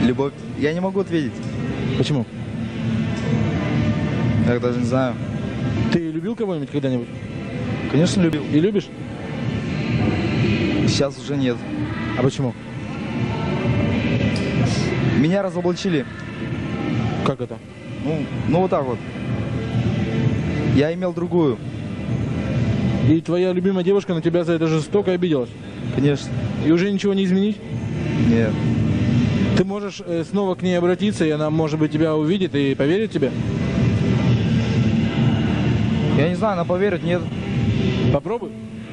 Любовь. Я не могу ответить. Почему? Я даже не знаю. Ты любил кого-нибудь когда-нибудь? Конечно, любил. И любишь? Сейчас уже нет. А почему? Меня разоблачили. Как это? Ну вот так вот. Я имел другую. И твоя любимая девушка на тебя за это жестоко обиделась? Конечно. И уже ничего не изменить? Нет. Ты можешь снова к ней обратиться, и она, может быть, тебя увидит и поверит тебе? Я не знаю, она поверит, нет. Попробуй.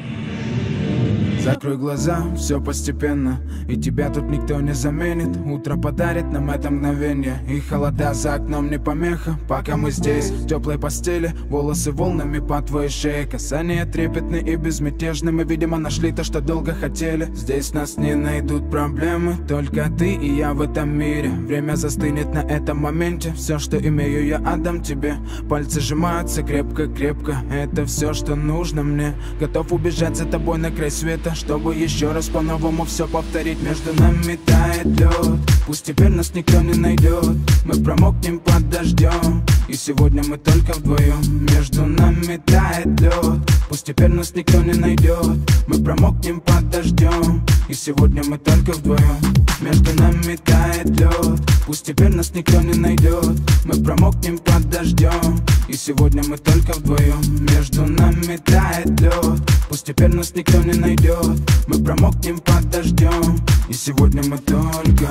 Закрой глаза, все постепенно, и тебя тут никто не заменит. Утро подарит нам это мгновение, и холода за окном не помеха. Пока мы здесь, в теплой постели, волосы волнами по твоей шее. Касания трепетны и безмятежны, мы, видимо, нашли то, что долго хотели. Здесь нас не найдут проблемы, только ты и я в этом мире. Время застынет на этом моменте, все, что имею, я отдам тебе. Пальцы сжимаются крепко-крепко, это все, что нужно мне. Готов убежать за тобой на край света, чтобы еще раз по-новому все повторить. Между нами тает лед, пусть теперь нас никто не найдет. Мы промокнем под дождем, и сегодня мы только вдвоем. Между нами тает лед, пусть теперь нас никто не найдет. Мы промокнем под дождем, и сегодня мы только вдвоем. Между нами тает лед, пусть теперь нас никто не найдет. Мы промокнем под дождем, и сегодня мы только вдвоем. Между нами тает лед, пусть теперь нас никто не найдет. Мы промокнем под дождем, и сегодня мы только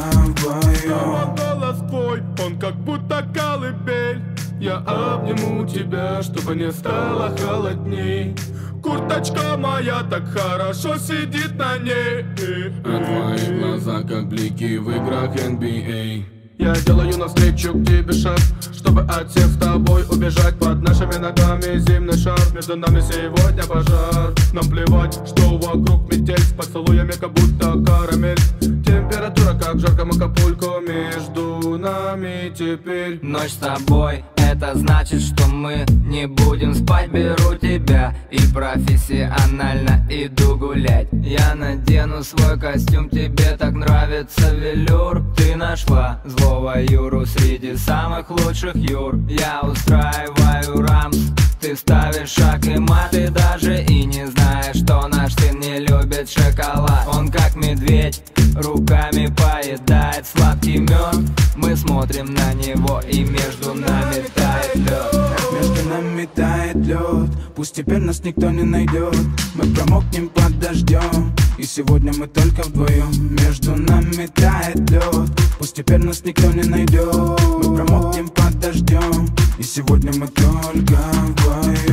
вдвоем. Голос твой, он как будто колыбель. Я обниму тебя, чтобы не стало холодней. Курточка моя так хорошо сидит на ней. А твои глаза как блики в играх NBA. Я делаю навстречу к тебе шаг, чтобы от всех с тобой убежать. Под нашими ногами зимний шар, между нами сегодня пожар. Нам плевать, что вокруг метель, с поцелуями как будто карамель. Температура как в жарком Акапулько, между нами теперь. Ночь с тобой, это значит, что мы не будем спать. Беру тебя и профессионально иду гулять. Я надену свой костюм, тебе так нравится велюр. Ты нашла злого Юру среди самых лучших Юр. Я устраиваю рамс, ты ставишь шаг и мат. Ты даже и не знаешь, что наш сын не любит шоколад. Он как медведь, руками поедает сладкий мед. Мы смотрим на него, и между нами тает лед. Между нами тает лед, пусть теперь нас никто не найдет. Мы промокнем под дождем, и сегодня мы только вдвоем. Между нами тает лед, пусть теперь нас никто не найдет. Мы промокнем под дождем, и сегодня мы только вдвоем.